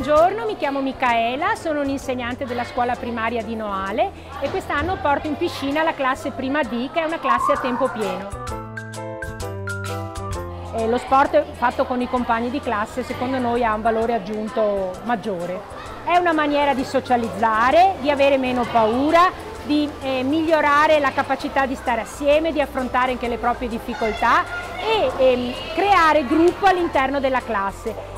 Buongiorno, mi chiamo Micaela, sono un'insegnante della scuola primaria di Noale e quest'anno porto in piscina la classe prima D, che è una classe a tempo pieno. Lo sport fatto con i compagni di classe secondo noi ha un valore aggiunto maggiore. È una maniera di socializzare, di avere meno paura, di migliorare la capacità di stare assieme, di affrontare anche le proprie difficoltà e creare gruppo all'interno della classe.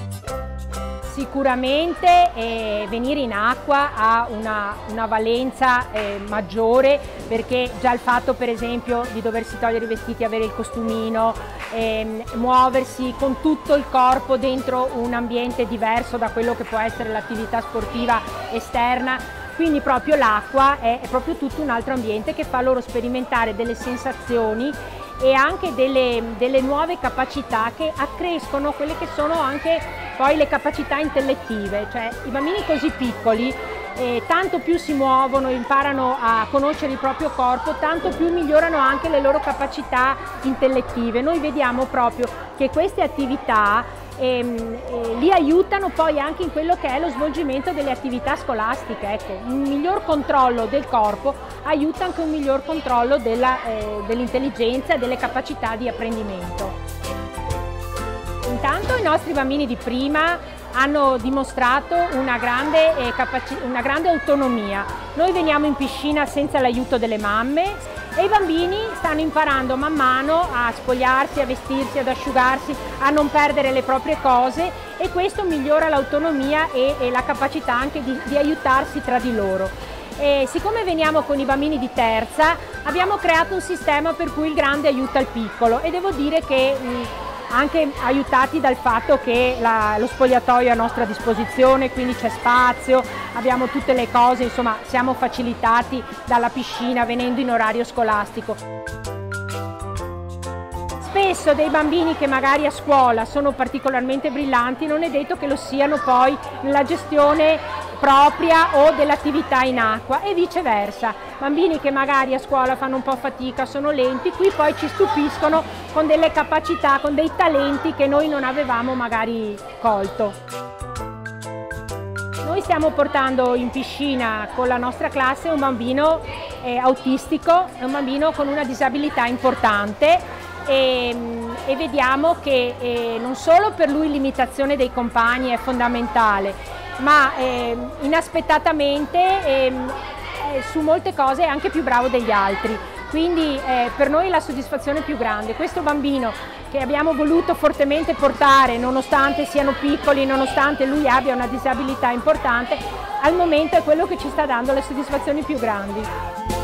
Sicuramente venire in acqua ha una valenza maggiore, perché già il fatto per esempio di doversi togliere i vestiti, avere il costumino, muoversi con tutto il corpo dentro un ambiente diverso da quello che può essere l'attività sportiva esterna, quindi proprio l'acqua è proprio tutto un altro ambiente che fa loro sperimentare delle sensazioni e anche delle nuove capacità che accrescono quelle che sono anche poi le capacità intellettive. Cioè i bambini così piccoli tanto più si muovono, imparano a conoscere il proprio corpo, tanto più migliorano anche le loro capacità intellettive. Noi vediamo proprio che queste attività li aiutano poi anche in quello che è lo svolgimento delle attività scolastiche. Ecco, un miglior controllo del corpo aiuta anche un miglior controllo dell'intelligenza e delle capacità di apprendimento. Intanto i nostri bambini di prima hanno dimostrato una grande autonomia. Noi veniamo in piscina senza l'aiuto delle mamme e i bambini stanno imparando man mano a spogliarsi, a vestirsi, ad asciugarsi, a non perdere le proprie cose, e questo migliora l'autonomia e la capacità anche di aiutarsi tra di loro. E siccome veniamo con i bambini di terza, abbiamo creato un sistema per cui il grande aiuta il piccolo, e devo dire che anche aiutati dal fatto che lo spogliatoio è a nostra disposizione, quindi c'è spazio, abbiamo tutte le cose, insomma siamo facilitati dalla piscina venendo in orario scolastico. Spesso dei bambini che magari a scuola sono particolarmente brillanti non è detto che lo siano poi nella gestione propria o dell'attività in acqua, e viceversa. Bambini che magari a scuola fanno un po' fatica, sono lenti, qui poi ci stupiscono con delle capacità, con dei talenti che noi non avevamo magari colto. Noi stiamo portando in piscina con la nostra classe un bambino autistico, un bambino con una disabilità importante, e vediamo che non solo per lui l'imitazione dei compagni è fondamentale, ma inaspettatamente su molte cose è anche più bravo degli altri. Quindi per noi la soddisfazione più grande. Questo bambino che abbiamo voluto fortemente portare, nonostante siano piccoli, nonostante lui abbia una disabilità importante, al momento è quello che ci sta dando le soddisfazioni più grandi.